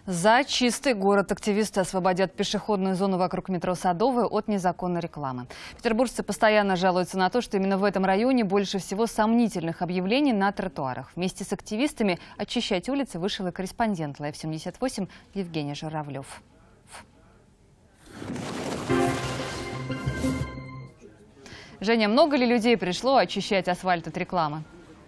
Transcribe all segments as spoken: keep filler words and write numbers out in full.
За чистый город активисты освободят пешеходную зону вокруг метро Садовая от незаконной рекламы. Петербуржцы постоянно жалуются на то, что именно в этом районе больше всего сомнительных объявлений на тротуарах. Вместе с активистами очищать улицы вышел и корреспондент Лайв семьдесят восемь Евгений Журавлев. Женя, много ли людей пришло очищать асфальт от рекламы?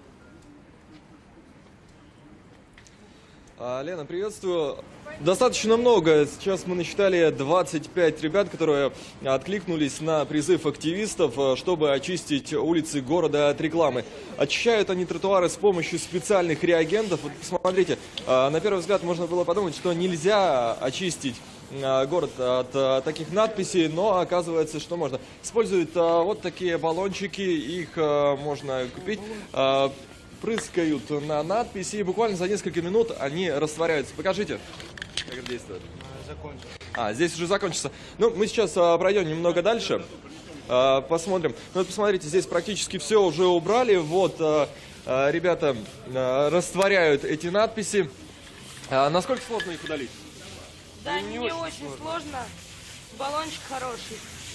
Лена, приветствую. Достаточно много. Сейчас мы насчитали двадцать пять ребят, которые откликнулись на призыв активистов, чтобы очистить улицы города от рекламы. Очищают они тротуары с помощью специальных реагентов. Вот посмотрите, на первый взгляд можно было подумать, что нельзя очистить город от таких надписей, но оказывается, что можно. Используют вот такие баллончики, их можно купить. Прыскают на надписи, и буквально за несколько минут они растворяются. Покажите, как это действует. А, здесь уже закончится. Ну, мы сейчас а, пройдем немного дальше, а, посмотрим. Ну, вот посмотрите, здесь практически все уже убрали. Вот, а, а, ребята а, растворяют эти надписи. А, насколько сложно их удалить? Да, не, не очень, очень сложно. сложно. Баллончик хороший.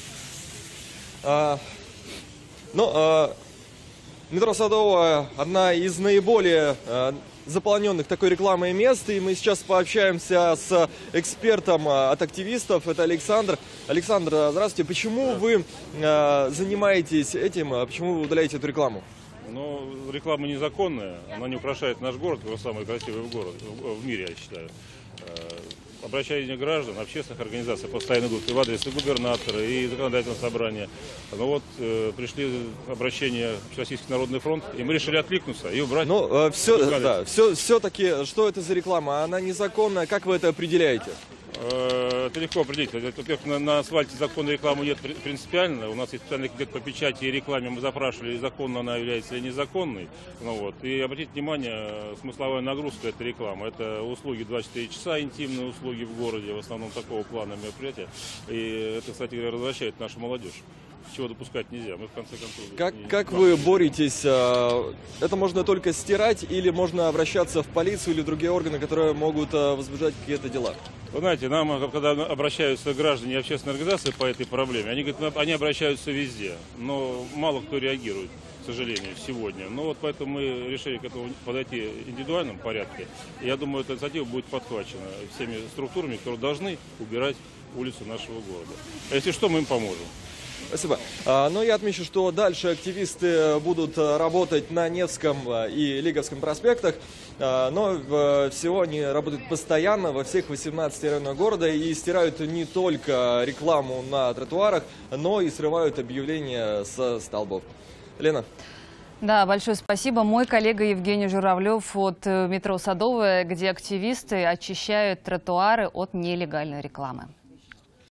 А, ну, а... Метро Садовая – одна из наиболее э, заполненных такой рекламой мест. И мы сейчас пообщаемся с экспертом э, от активистов. Это Александр. Александр, здравствуйте. Почему вы э, занимаетесь этим? Почему вы удаляете эту рекламу? Ну, реклама незаконная. Она не украшает наш город, который самый красивый город в мире, я считаю. Обращения граждан, общественных организаций постоянно идут и в адрес и губернатора, и законодательного собрания. Но вот э, пришли обращения в Российский народный фронт, и мы решили откликнуться и убрать. Ну, э, все, да, все, все-таки, что это за реклама? Она незаконная, как вы это определяете? Это легко определить. Во-первых, на, на асфальте законной рекламы нет принципиально. У нас есть специальный комитет по печати и рекламе. Мы запрашивали, законно она является или незаконной. Ну, вот. И обратите внимание, смысловая нагрузка этой рекламы. Это услуги двадцать четыре часа, интимные услуги в городе, в основном такого плана мероприятия. И это, кстати говоря, развращает нашу молодежь. Чего допускать нельзя. Мы в конце концов... Как, не... как вы боретесь? Это можно только стирать или можно обращаться в полицию или другие органы, которые могут возбуждать какие-то дела? Вы знаете, нам, когда обращаются граждане и общественные организации по этой проблеме, они говорят, они обращаются везде, но мало кто реагирует, к сожалению, сегодня. Ну вот поэтому мы решили к этому подойти в индивидуальном порядке. И я думаю, эта инициатива будет подхвачена всеми структурами, которые должны убирать улицы нашего города. А если что, мы им поможем. Спасибо. Но я отмечу, что дальше активисты будут работать на Невском и Лиговском проспектах, но всего они работают постоянно во всех восемнадцати районах города и стирают не только рекламу на тротуарах, но и срывают объявления со столбов. Лена. Да, большое спасибо. Мой коллега Евгений Журавлев от метро Садовая, где активисты очищают тротуары от нелегальной рекламы.